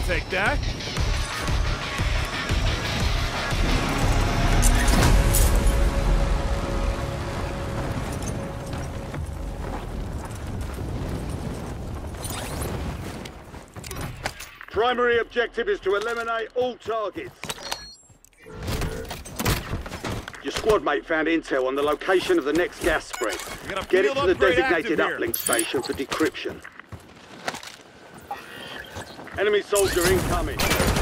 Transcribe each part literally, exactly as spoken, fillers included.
take that. Primary objective is to eliminate all targets. Your squad mate found intel on the location of the next gas spread. Get it to the designated uplink station for decryption. Enemy soldier incoming.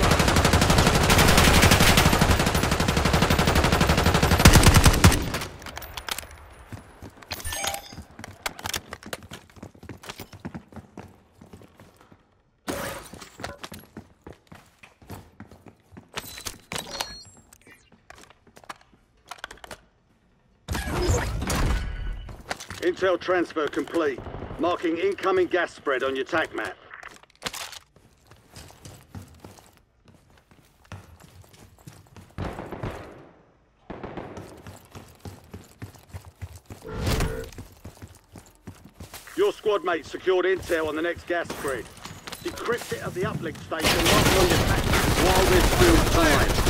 Intel transfer complete. Marking incoming gas spread on your tac map. Your squad mate secured intel on the next gas spread. Decrypt it at the uplink station marked on your tac map while there's still time.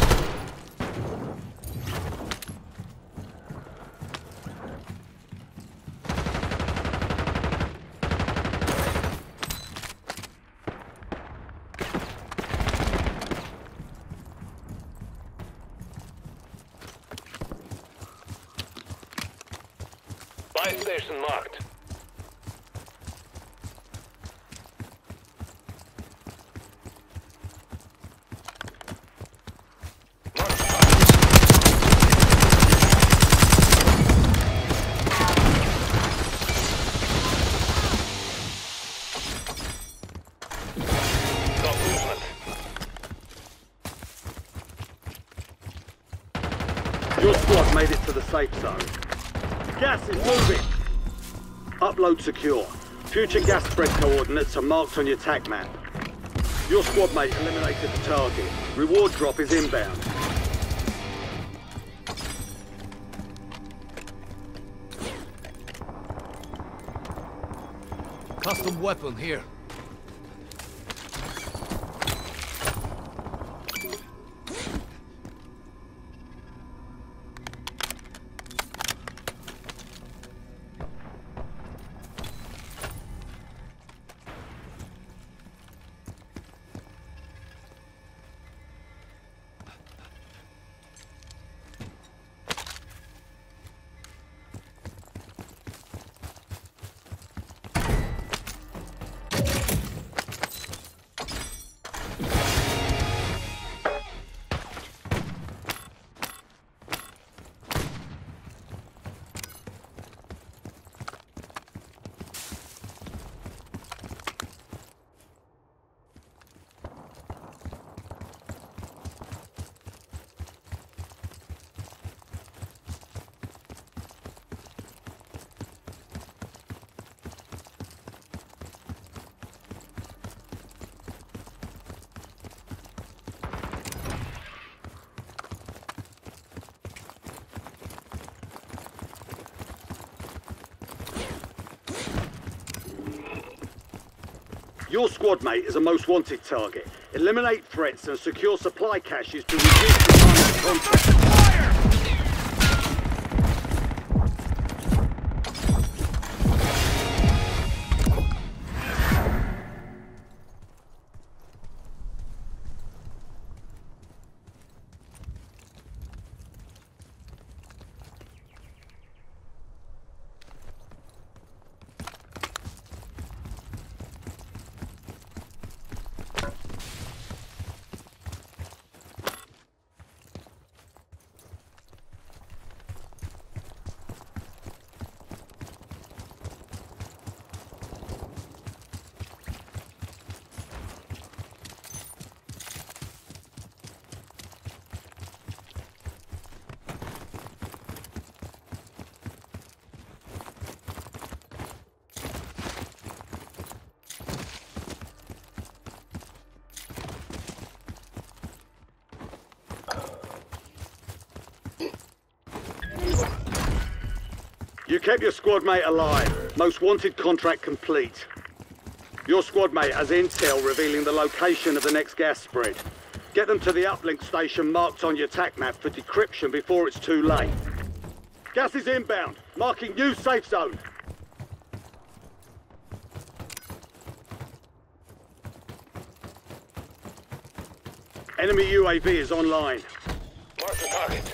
Buy station marked. Your squad made it to the safe zone. Gas is moving. Upload secure. Future gas spread coordinates are marked on your tac map. Your squad mate eliminated the target. Reward drop is inbound. Custom weapon here. Your squad mate is a most wanted target. Eliminate threats and secure supply caches to reduce the time of the contract. You kept your squad mate alive. Most wanted contract complete. Your squad mate has intel revealing the location of the next gas spread. Get them to the uplink station marked on your tac map for decryption before it's too late. Gas is inbound, marking new safe zone. Enemy U A V is online. Mark the target.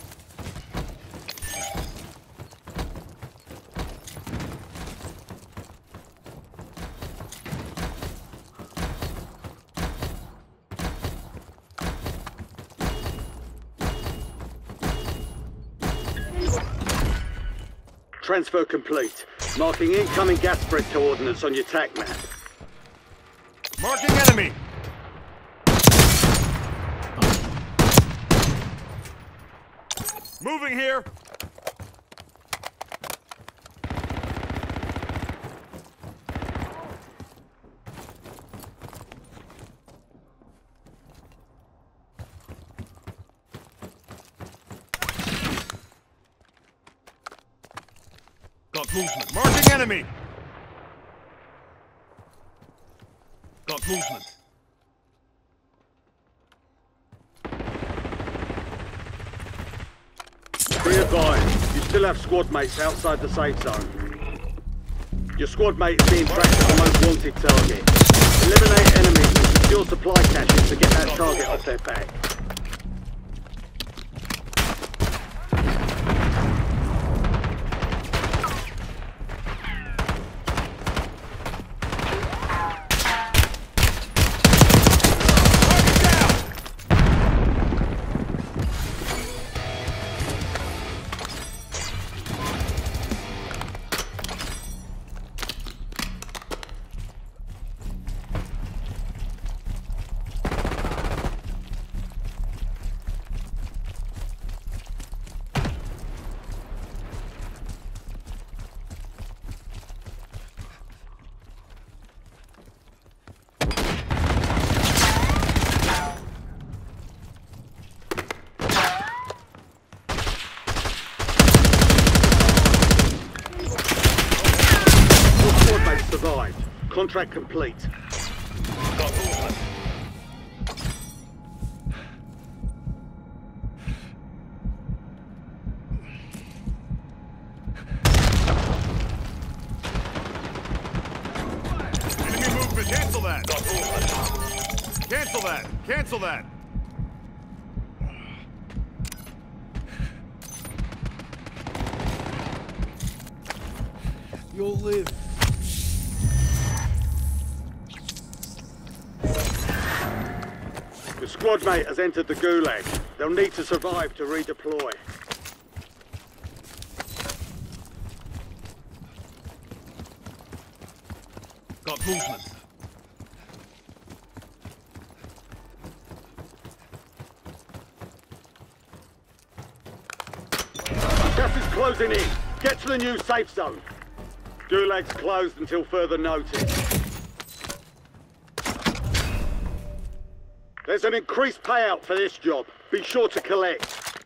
Transfer complete. Marking incoming gas spread coordinates on your tac map. Marking enemy! Moving here! Got movement. Marking enemy! Got movement. Be advised, you still have squad mates outside the safe zone. Your squad mate is being tracked as the most wanted target. Eliminate enemies and secure supply caches to get that target off their back. Survived. Contract complete. Got movement. Enemy movement. Cancel that. Got movement. Cancel that. Cancel that. You'll live. The squad mate has entered the gulag. They'll need to survive to redeploy. Got movement. Gas is closing in. Get to the new safe zone. Gulag's closed until further notice. There's an increased payout for this job. Be sure to collect.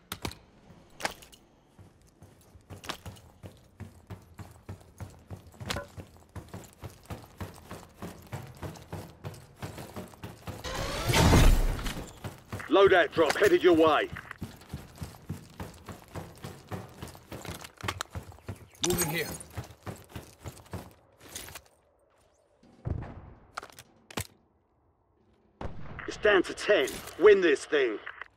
Loadout drop headed your way. Moving here. It's down to ten. Win this thing.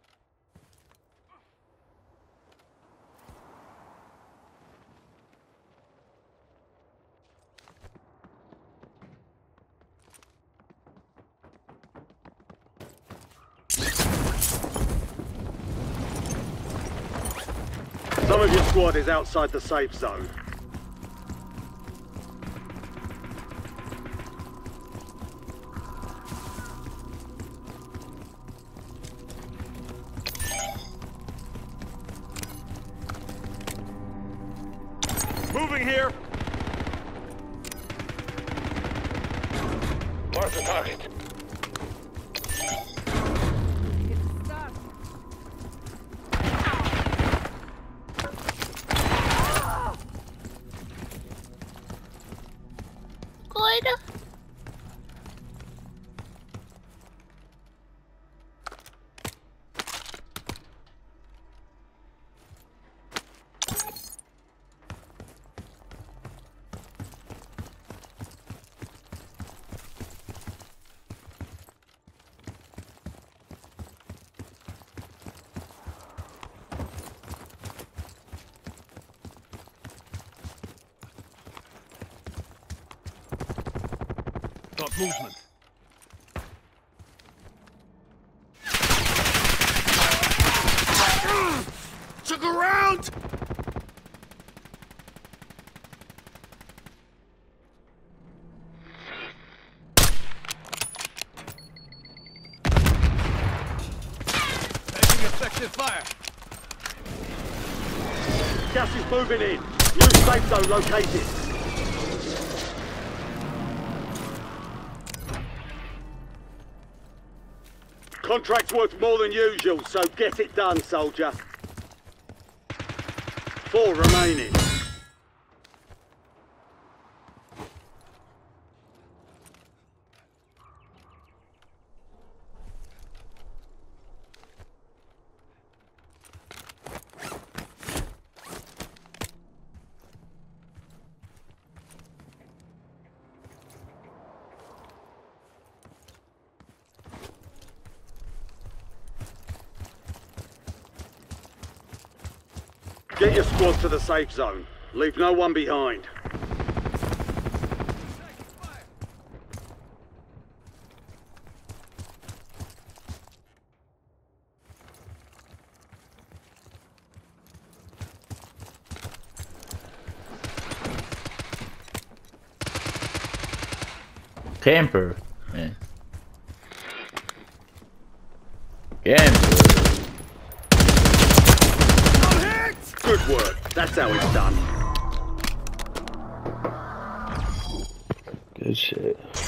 Some of your squad is outside the safe zone. Moving here. Mark the target. Got movement. Took around! Taking effective fire. Gas is moving in. New safe zone located. Contract's worth more than usual, so get it done, soldier. Four remaining. Get your squad to the safe zone. Leave no one behind. Camper. Yeah. Camper. Good work. That's how it's done. Good shit.